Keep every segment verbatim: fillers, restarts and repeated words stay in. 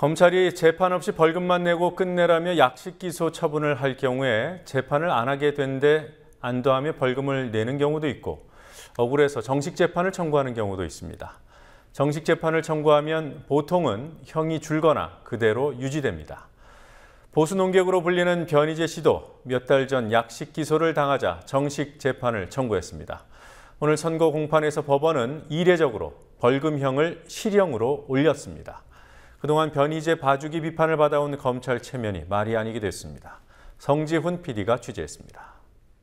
검찰이 재판 없이 벌금만 내고 끝내라며 약식 기소 처분을 할 경우에 재판을 안 하게 된 데 안도하며 벌금을 내는 경우도 있고 억울해서 정식 재판을 청구하는 경우도 있습니다. 정식 재판을 청구하면 보통은 형이 줄거나 그대로 유지됩니다. 보수 농객으로 불리는 변희재 씨도 몇 달 전 약식 기소를 당하자 정식 재판을 청구했습니다. 오늘 선고 공판에서 법원은 이례적으로 벌금형을 실형으로 올렸습니다. 그동안 변희재 봐주기 비판을 받아온 검찰 체면이 말이 아니게 됐습니다. 성지훈 피디가 취재했습니다.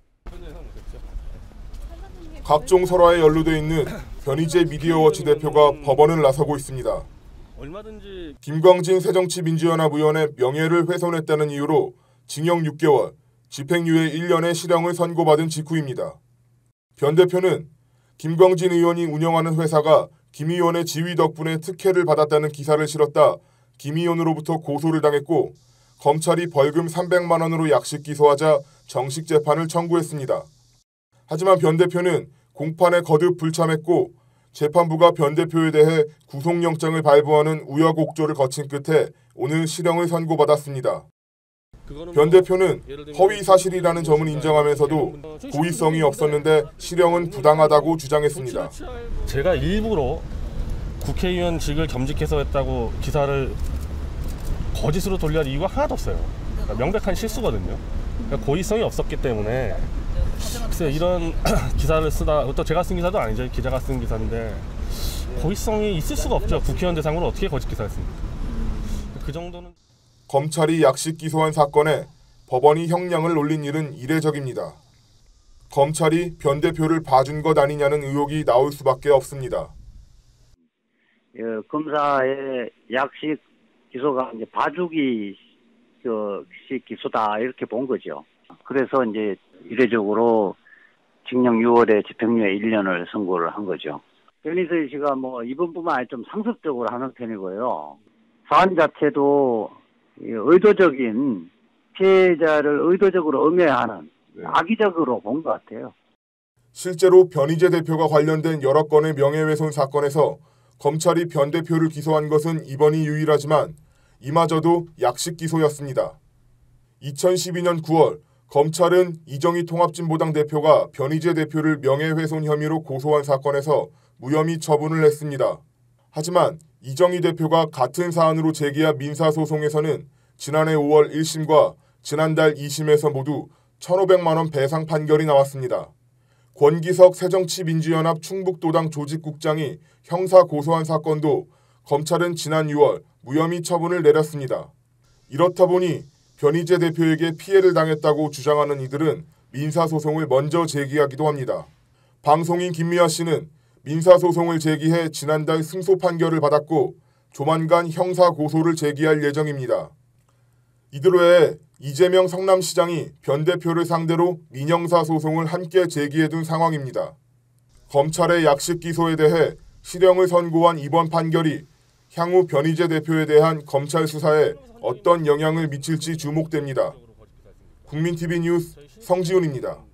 각종 설화에 연루돼 있는 변희재 미디어워치 대표가 법원을 나서고 있습니다. 김광진 새정치민주연합 의원의 명예를 훼손했다는 이유로 징역 육 개월, 집행유예 일 년의 실형을 선고받은 직후입니다. 변 대표는 김광진 의원이 운영하는 회사가 김 의원의 지위 덕분에 특혜를 받았다는 기사를 실었다 김 의원으로부터 고소를 당했고 검찰이 벌금 삼백만 원으로 약식 기소하자 정식 재판을 청구했습니다. 하지만 변 대표는 공판에 거듭 불참했고 재판부가 변 대표에 대해 구속영장을 발부하는 우여곡절을 거친 끝에 오늘 실형을 선고받았습니다. 변 대표는 허위 사실이라는 점은 인정하면서도 고의성이 없었는데 실형은 부당하다고 주장했습니다. 제가 일부러 국회의원직을 겸직해서 했다고 기사를 거짓으로 돌려야 할 이유가 하나도 없어요. 그러니까 명백한 실수거든요. 그러니까 고의성이 없었기 때문에 글쎄 이런 기사를 쓰다, 또 제가 쓴 기사도 아니죠. 기자가 쓴 기사인데 고의성이 있을 수가 없죠. 국회의원 대상으로 어떻게 거짓 기사를 씁니까? 그 정도는. 검찰이 약식 기소한 사건에 법원이 형량을 올린 일은 이례적입니다. 검찰이 변 대표를 봐준 것 아니냐는 의혹이 나올 수밖에 없습니다. 예, 검사의 약식 기소가 이제 봐주기 식 기소다 이렇게 본 거죠. 그래서 이제 이례적으로 징역 유 월에 집행유예 일 년을 선고를 한 거죠. 변희재 씨가 뭐 이번뿐만 아니라 좀 상습적으로 하는 편이고요. 사안 자체도 의도적인 피해자를 의도적으로 음해하는 네. 악의적으로 본 것 같아요. 실제로 변희재 대표가 관련된 여러 건의 명예훼손 사건에서 검찰이 변 대표를 기소한 것은 이번이 유일하지만 이마저도 약식 기소였습니다. 이천십이 년 구월 검찰은 이정희 통합진보당 대표가 변희재 대표를 명예훼손 혐의로 고소한 사건에서 무혐의 처분을 했습니다. 하지만 이정희 대표가 같은 사안으로 제기한 민사소송에서는 지난해 오월 일 심과 지난달 이 심에서 모두 천오백만 원 배상 판결이 나왔습니다. 권기석 새정치민주연합 충북도당 조직국장이 형사 고소한 사건도 검찰은 지난 유월 무혐의 처분을 내렸습니다. 이렇다 보니 변희재 대표에게 피해를 당했다고 주장하는 이들은 민사소송을 먼저 제기하기도 합니다. 방송인 김미아 씨는 민사소송을 제기해 지난달 승소 판결을 받았고 조만간 형사 고소를 제기할 예정입니다. 이들 외에 이재명 성남시장이 변 대표를 상대로 민형사 소송을 함께 제기해둔 상황입니다. 검찰의 약식 기소에 대해 실형을 선고한 이번 판결이 향후 변희재 대표에 대한 검찰 수사에 어떤 영향을 미칠지 주목됩니다. 국민티비 뉴스 성지훈입니다.